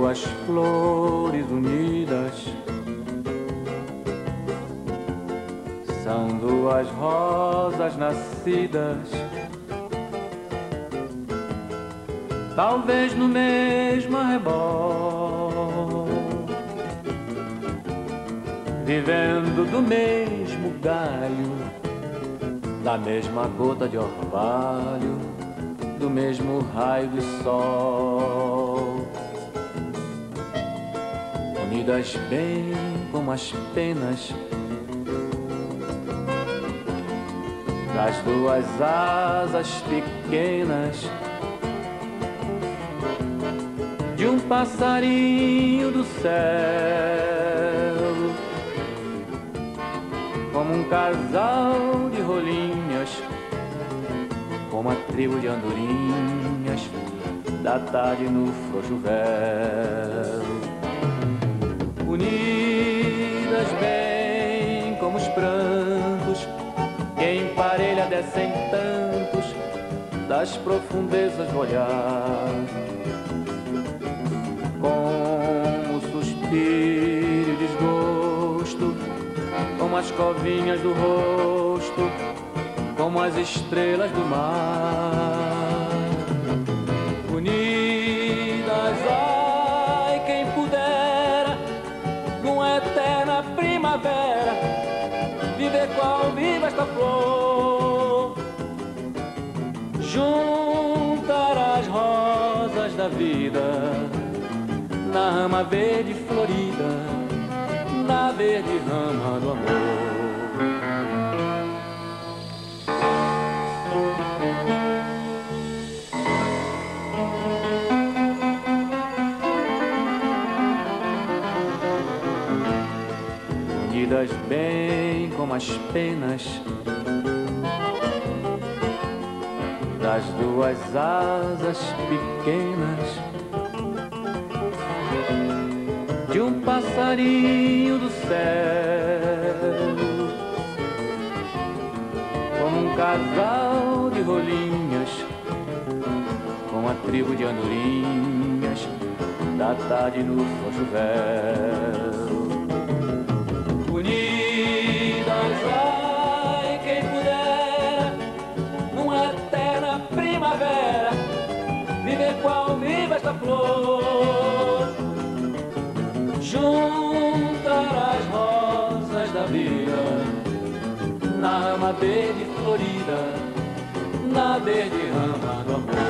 duas flores unidas, são duas rosas nascidas, talvez no mesmo arrebol, vivendo do mesmo galho, da mesma gota de orvalho, do mesmo raio de sol, unidas bem como as penas das duas asas pequenas de um passarinho do céu, como um casal de rolinhas, como a tribo de andorinhas da tarde no frouxo véu, unidas bem como os prantos que em parelha descem tantos das profundezas do olhar, como o suspiro e desgosto, como as covinhas do rosto, como as estrelas do mar, unidas, ai, quem pudera, numa eterna primavera, viver qual viva esta flor, juntar as rosas da vida na rama verde florida, na verde rama do amor. Unidas bem como as penas das duas asas pequenas de um passarinho do céu, como um casal de rolinhas, com a tribo de andorinhas da tarde no frouxo véu, unidas, ai, quem pudera, numa eterna primavera, viver qual viva esta flor, juntar as rosas da vida na rama verde florida, na verde rama do amor.